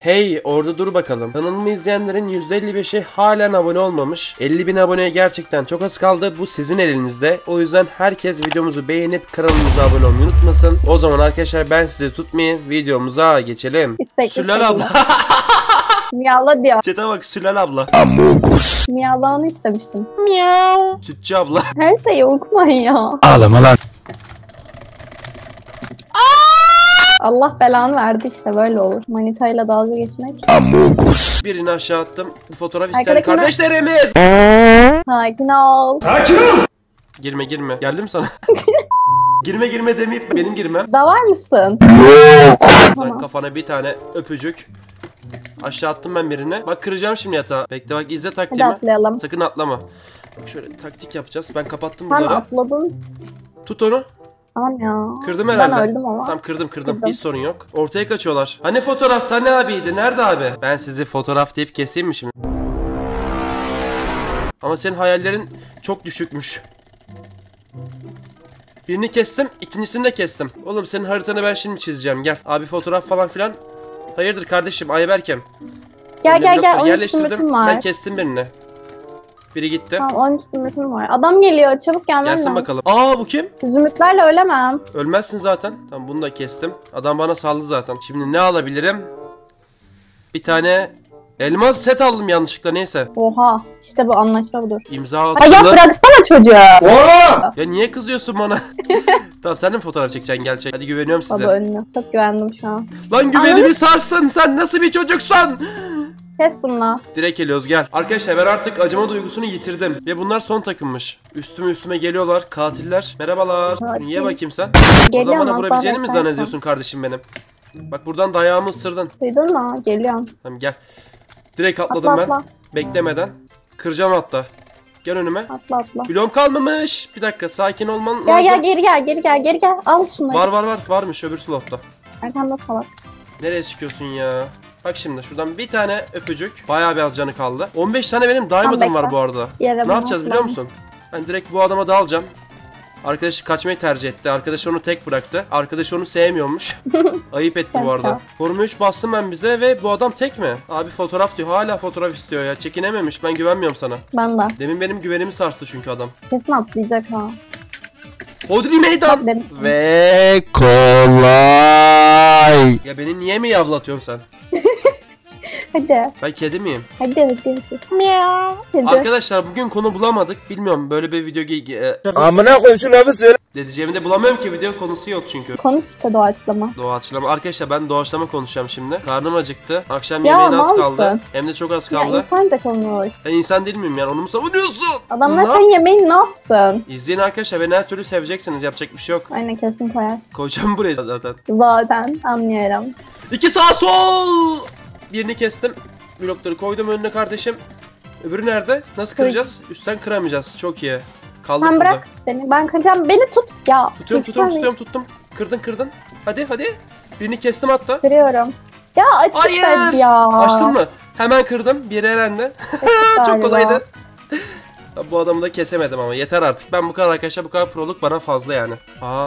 Hey orada dur bakalım. Kanalımı izleyenlerin %55'i halen abone olmamış. 50.000 aboneye gerçekten çok az kaldı. Bu sizin elinizde. O yüzden herkes videomuzu beğenip kanalımıza abone olmayı unutmasın. O zaman arkadaşlar ben sizi tutmayayım. Videomuza geçelim. Sülal abla. Miyavla diyor. Çete bak Sülal abla. Amogus. Miyavlağını istemiştim. Miyav. Sütçü abla. Her şeyi okumayın ya. Ağlama lan. Allah belanı verdi işte böyle olur. Manitayla dalga geçmek. Amogus. Birini aşağı attım. Bu fotoğraf isteyen Arkadakine... kardeşlerimiz. Sakin ol. Girme. Geldim sana. girme demeyip benim girmem. Davar mısın? Tamam. Kafana bir tane öpücük. Aşağı attım ben birine. Bak kıracağım şimdi yatağı. Bekle bak izle taktiğimi. Hadi atlayalım. Sakın atlama. Bak şöyle taktik yapacağız. Ben kapattım Sen bunları. atladın. Tut onu. Tamam ya. Kırdım herhalde. Ben öldüm ama. Tamam kırdım. Hiç sorun yok. Ortaya kaçıyorlar. Hani fotoğrafta ne abiydi? Nerede abi? Ben sizi fotoğraf deyip keseyim mi şimdi? Ama senin hayallerin çok düşükmüş. Birini kestim, ikincisini de kestim. Oğlum senin haritanı ben şimdi çizeceğim. Gel. Abi fotoğraf falan filan. Hayırdır kardeşim Ayberkem. Gel. 13 Yerleştirdim. zümrütüm var. Ben kestim birini. Biri gitti. Tamam 13 zümrütüm var. Adam geliyor çabuk gelmen Gelsin lazım. bakalım. Aa bu kim? Zümrütlerle ölemem. Ölmezsin zaten. Tamam bunu da kestim. Adam bana saldı zaten. Şimdi ne alabilirim? Bir tane elmas set aldım yanlışlıkla neyse. Oha işte bu anlaşma budur. İmza Ay attım. ya bıraksana çocuğu. Ya niye kızıyorsun bana? Tamam sen de mi fotoğraf çekeceksin gel çek. Hadi güveniyorum size. Baba önüne. Çok güvendim şu an. Lan güvenimi sarstın sen nasıl bir çocuksun? Kes bununla. Direkt geliyoruz gel. Arkadaşlar ben artık acıma duygusunu yitirdim. Ve bunlar son takımmış. Üstüme geliyorlar katiller. Merhabalar. Katil. Niye bakayım sen? Geliyorum, Oradan bana vurabileceğini mi beklersen. zannediyorsun kardeşim benim? Bak buradan dayağımı ısırdın. Duydun mu? Geliyorum. Tamam gel. Direkt atladım Atla, ben. atla. Beklemeden. Kıracağım hatta. Gel önüme. Atla. Bloğum kalmamış. Bir dakika sakin olman lazım. Gel geri gel. Al şunları. Var. Varmış öbür slotta. Arkamda salak. Nereye çıkıyorsun ya? Bak şimdi şuradan bir tane öpücük. Bayağı biraz canı kaldı. 15 tane benim diamond'ım bekle. var bu arada. Yere Ne yapacağız biliyor atla. musun? Ben direkt bu adama dalacağım. Arkadaşı kaçmayı tercih etti. Arkadaş onu tek bıraktı. Arkadaş onu sevmiyormuş. Ayıp etti bu arada. Formu 3 bastım ben bize ve bu adam tek mi? Abi fotoğraf diyor. Hala fotoğraf istiyor ya. Çekinememiş. Ben güvenmiyorum sana. Ben de. Demin benim güvenimi sarstı çünkü adam. Kesin atlayacak ha. Hodri meydan. Demiştim. Ve kolay. Ya beni niye mi yavlatıyorsun sen? Hadi. Ben kedi miyim? Hadi. Miau. Hadi. Arkadaşlar bugün konu bulamadık. Bilmiyorum böyle bir video Amına koyayım şu lafı söyle. edeceğimi de bulamıyorum ki video konusu yok çünkü. Konuş işte doğaçlama. Doğaçlama. Arkadaşlar ben doğaçlama konuşacağım şimdi. Karnım acıktı. Akşam Ya, yemeğine az mal kaldı. mısın? Hem de çok az Ya kaldı. insanca konuş. Ben insan değil miyim yani onu mu savunuyorsun? Adamlar Ne senin yemeğini ne yapsın? İzleyin arkadaşlar beni her türlü seveceksiniz. Yapacak bir şey yok. Aynen kesin koyarsın. Koyacağım buraya zaten. Zaten anlıyorum. 2 sağ sol. Birini kestim. Blokları koydum önüne kardeşim. Öbürü nerede? Nasıl kıracağız? Üstten kıramayacağız. Çok iyi. Kaldık Sen burada. bırak beni. Ben kıracağım. Beni tut. Ya. Tuttum. Kırdın. Hadi. Birini kestim hatta. Kırıyorum. Ya açık Hayır. ya. Açtın mı? Hemen kırdım. Biri elendi. Çok galiba. kolaydı. Bu adamı da kesemedim ama yeter artık. Ben bu kadar arkadaşlar bu kadar proluk bana fazla yani. Aa.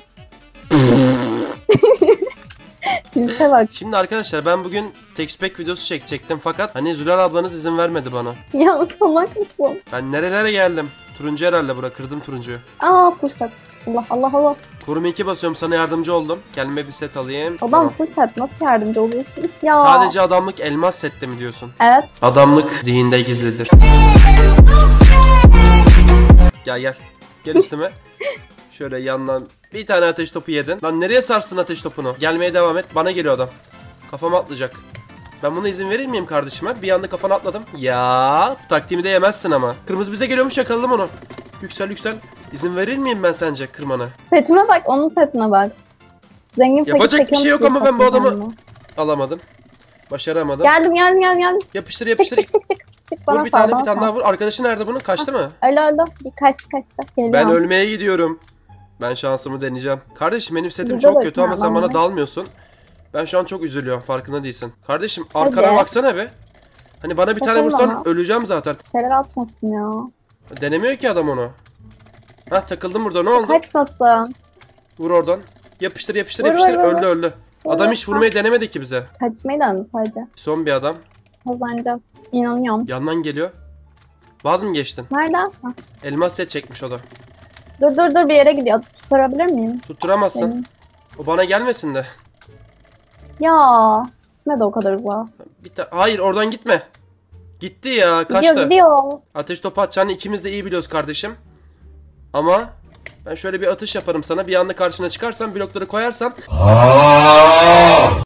Gülüşe bak. Şimdi arkadaşlar ben bugün Texpack videosu çekecektim fakat hani Zülal ablanız izin vermedi bana. Ya salak mısın? Ben nerelere geldim? Turuncu herhalde bura. Kırdım turuncuyu. Aa fırsat. Allah. Koruma 2 basıyorum sana yardımcı oldum. Kendime bir set alayım. Adam Tamam. fırsat nasıl yardımcı oluyorsun? Ya. Sadece adamlık elmas sette mi diyorsun? Evet. Adamlık zihinde gizlidir. Gel. Gel üstüme. Şöyle yandan bir tane ateş topu yedin. Lan nereye sarstın ateş topunu? Gelmeye devam et. Bana geliyor adam. Kafama atlayacak. Ben buna izin verir miyim kardeşime? Bir anda kafana atladım. Ya taktiğimi de yemezsin ama. Kırmızı bize geliyormuş yakaladım onu. Yüksel. İzin verir miyim ben sence kırmana? Setime bak. Onun setine bak. Zengin fakir Yapacak bir şey yok ama ben bu adamı kendine. alamadım. Başaramadım. Geldim. Yapıştır. Çık bana Vur bir sal, tane bana bir tane sal. daha vur. Arkadaşı nerede bunun? Kaçtı mı? Öldü. Kaçtı. Geliyorum. Ben ölmeye gidiyorum. Ben şansımı deneyeceğim. Kardeşim benim setim Güzel çok kötü ama ölçün sen bana adamı. dalmıyorsun. Ben şu an çok üzülüyorum farkında değilsin. Kardeşim arkana Hadi. baksana be. Hani bana bir tane Bakalım vursan ama. öleceğim zaten. Şeyler atmasın ya. Denemiyor ki adam onu. Hah takıldım burada ne oldu? Kaçmasın. Vur oradan. Yapıştır. Vur. Öldü. Adam hiç vurmayı denemedi ki bize. Kaçmayı da sadece. Son bir adam. Kazanacağız. İnanıyorum. Yandan geliyor. Vaz mı geçtin? Nerede? Ha. Elmas set çekmiş o da. Dur bir yere gidiyor. Tutturabilir miyim? Tutturamazsın. Benim. O bana gelmesin de. Ya. Gitmedi o kadar uzağa. Hayır oradan gitme. Gitti ya, kaçtı. Gidiyor. Ateş topu atacağını ikimiz de iyi biliyoruz kardeşim. Ama ben şöyle bir atış yaparım sana. Bir anda karşına çıkarsan blokları koyarsan